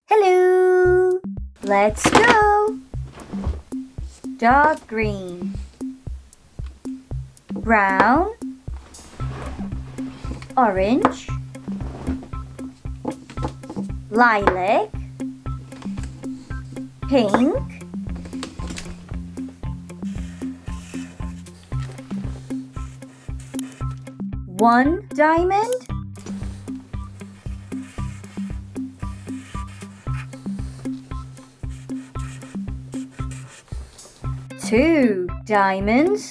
Hello! Let's go! Dark green, brown, orange, lilac, pink, one diamond, two diamonds,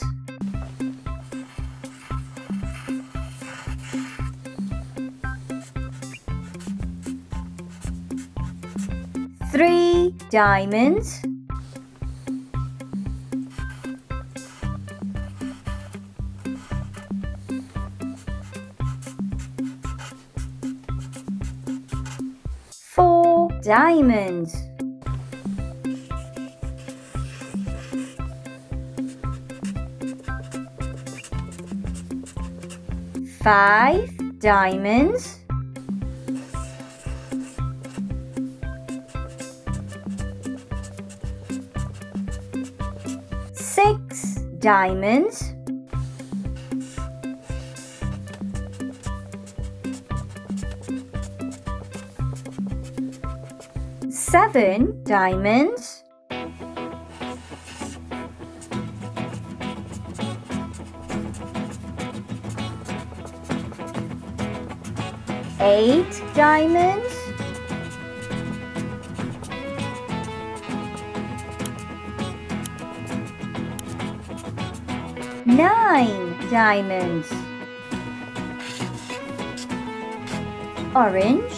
three diamonds, four diamonds, five diamonds, six diamonds, seven diamonds, eight diamonds, nine diamonds, orange,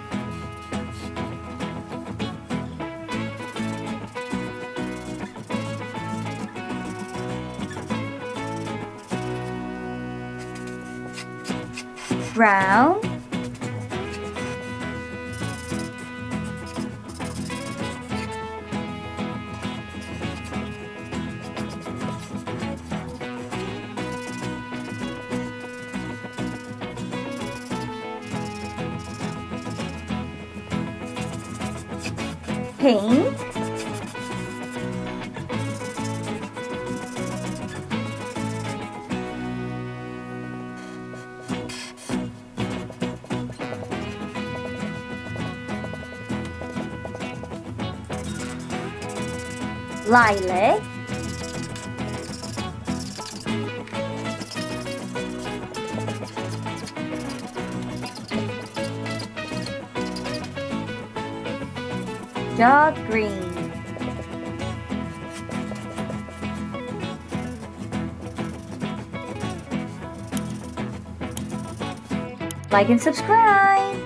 brown, pink, lilac, dark green, like and subscribe.